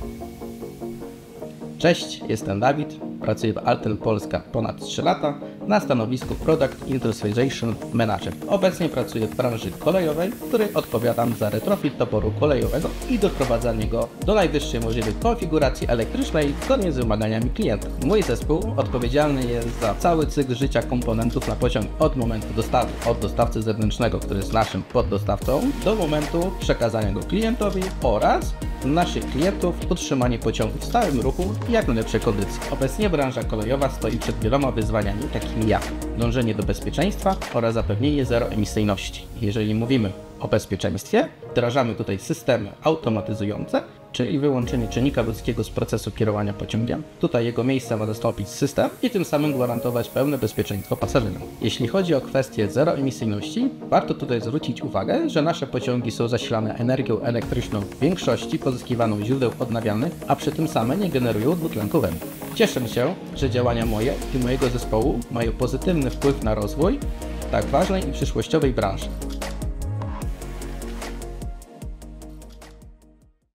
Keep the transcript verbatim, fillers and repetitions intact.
Cześć, jestem Dawid, pracuję w Alten Polska ponad trzy lata na stanowisku Product Industrialization Manager. Obecnie pracuję w branży kolejowej, w której odpowiadam za retrofit toporu kolejowego i doprowadzanie go do najwyższej możliwej konfiguracji elektrycznej zgodnie z wymaganiami klientów. Mój zespół odpowiedzialny jest za cały cykl życia komponentów na pociąg od momentu dostawy, od dostawcy zewnętrznego, który jest naszym poddostawcą, do momentu przekazania go klientowi oraz naszych klientów utrzymanie pociągu w stałym ruchu i jak najlepszej kondycji. Obecnie branża kolejowa stoi przed wieloma wyzwaniami, takimi jak dążenie do bezpieczeństwa oraz zapewnienie zeroemisyjności. Jeżeli mówimy o bezpieczeństwie, wdrażamy tutaj systemy automatyzujące, czyli wyłączenie czynnika ludzkiego z procesu kierowania pociągiem. Tutaj jego miejsce ma zastąpić system i tym samym gwarantować pełne bezpieczeństwo pasażerom. Jeśli chodzi o kwestię zeroemisyjności, warto tutaj zwrócić uwagę, że nasze pociągi są zasilane energią elektryczną w większości pozyskiwaną z źródeł odnawialnych, a przy tym same nie generują dwutlenku węgla. Cieszę się, że działania moje i mojego zespołu mają pozytywny wpływ na rozwój tak ważnej i przyszłościowej branży.